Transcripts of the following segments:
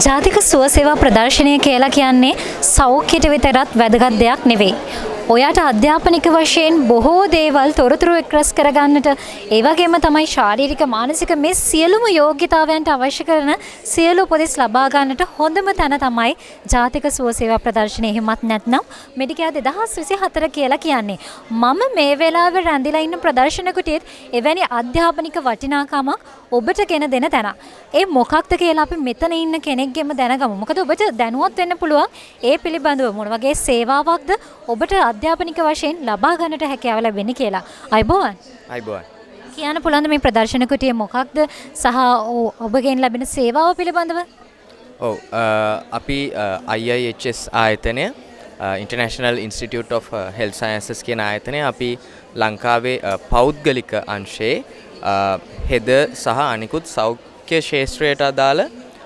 ජාතික සුව සේවා ප්‍රදර්ශනය කියලා කියන්නේ සෞඛ්‍යයට විතරක් වැදගත් දෙයක් නෙවෙයි. ඔයාට අධ්‍යාපනික වශයෙන් බොහෝ දේවල් තොරතුරු එක්රැස් කරගන්නට ඒ වගේම තමයි ශාරීරික මානසික මේ සියලුම යෝග්‍යතාවයන්ට අවශ්‍ය කරන සියලු උපදෙස් ලබා ගන්නට හොඳම තැන තමයි ජාතික සුව සේවා ප්‍රදර්ශනය. එහෙමත් නැත්නම් මෙඩිකෙයාර් 2024 කියලා කියන්නේ. මම මේ වෙලාවේ රැඳිලා ඉන්න ප්‍රදර්ශන කුටියෙත් එවැනි අධ්‍යාපනික වටිනාකමක් ඔබට ගෙන දෙන තැන. ඒ මොකක්ද කියලා අපි මෙතන ඉන්න කෙනෙක්ගෙම දැනගමු. මොකද ඔබට දැනුවත් වෙන්න පුළුවන් ඒ පිළිබඳව මොන වගේ සේවාවක්ද ඔබට අධ්‍යාපනික වශයෙන් ලබා ගන්නට හැකියාව ලැබෙන්නේ කියලා. අයබෝවන්. අයබෝවන්. කියන්න පුළුවන්ද මේ ප්‍රදර්ශන කුටිය මොකක්ද සහ ඔබගෙන් ලැබෙන සේවාව පිළිබඳව? ඔව් අපි IIHS ආයතනය International Institute of Health Sciences කියන ආයතනය අපි ලංකාවේ පෞද්ගලික අංශයේ හෙද සහ අනිකුත් සෞඛ්‍ය ශාස්ත්‍රයට අදාළ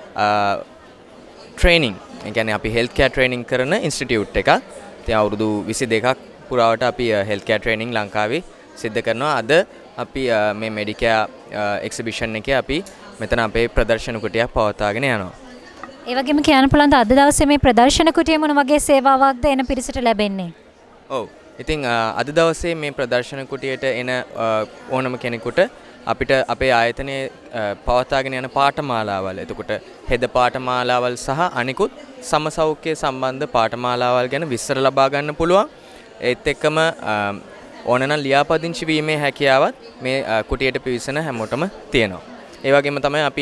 ට්‍රේනින්, ඒ කියන්නේ අපි හෙල්ත් කෙයාර් ට්‍රේනින් කරන ඉන්ස්ටිටියුට් එකක්. ඉතින් අවුරුදු 22ක් පුරාවට අපි හෙල්ත් කෙයාර් ට්‍රේනින් ලංකාවේ සිද්ධ කරනවා. අද අපි මේ මෙඩිකෙයාර් එක්සිබිෂන් එකේ අපි මෙතන අපේ ප්‍රදර්ශන කුටියක් පවත්වාගෙන යනවා. ඒ වගේම කියන්න පුළුවන් අද දවසේ මේ ප්‍රදර්ශන කුටියේ මොන වගේ සේවාවක්ද එන පිරිසට ලැබෙන්නේ? ඔව්. ඉතින් අද දවසේ මේ ප්‍රදර්ශන කුටියට එන ඕනම කෙනෙකුට අපිට අපේ ආයතනයේ පවත්වාගෙන යන පාඨමාලාවල්, එතකොට හෙද පාඨමාලාවල් සහ අනිකුත් සමසෞඛ්‍ය සම්බන්ධ පාඨමාලාවල් ගැන විස්තර ලබා ගන්න පුළුවන්. ඒත් එක්කම ඕනනම් ලියාපදිංචි වීමේ හැකියාවත් මේ කුටියට පිවිසෙන හැමෝටම තියෙනවා. ඒ වගේම තමයි අපි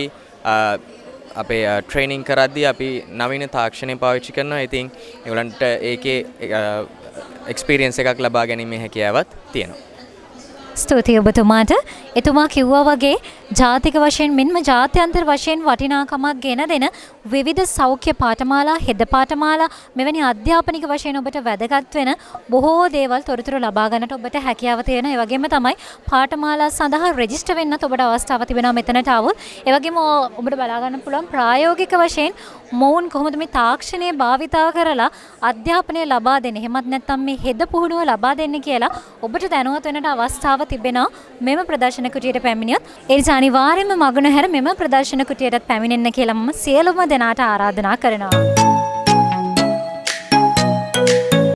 අපේ ට්‍රේනින් කරද්දී අපි නවීන තාක්ෂණය පාවිච්චි කරනවා. ඉතින් ඒගොල්ලන්ට ඒකේ එක්ස්පීරියන්ස් එකක් ලබා ගැනීමේ හැකියාවත් තියෙනවා. ස්තුතියි ඔබතුමාට. එතුමා කිව්වා වගේ ජාතික වශයෙන් මෙන්ම ජාත්‍යන්තර වශයෙන් වටිනාකමක් ගෙන දෙන විවිධ සෞඛ්‍ය පාඨමාලා, හෙද පාඨමාලා මෙවැනි අධ්‍යාපනික වශයෙන් ඔබට වැදගත් වෙන බොහෝ දේවල් තොරතුරු ලබා ගන්නට ඔබට හැකියාව තියෙන. ඒ වගේම තමයි පාඨමාලා සඳහා රෙජිස්ටර් වෙන්නත් ඔබට අවස්ථාව තිබෙනවා මෙතනට આવොත්. ඒ වගේම ඔබට බලා ගන්න පුළුවන් ප්‍රායෝගික වශයෙන් මොවුන් කොහොමද මේ තාක්ෂණය භාවිතා කරලා අධ්‍යාපනය ලබා දෙන්නේ, එහෙමත් නැත්නම් මේ හෙද පුහුණුව ලබා දෙන්නේ කියලා ඔබට දැනුවත් වෙන්නට අවස්ථාව තිබෙනවා මෙම ප්‍රදර්ශන කුටියට පැමිණියොත්. ඒ නිසා අනිවාර්යයෙන්ම මග නොහැර මෙම ප්‍රදර්ශන කුටියටත් පැමිණෙන්න කියලා මම සියලුම දෙනාට ආරාධනා කරනවා.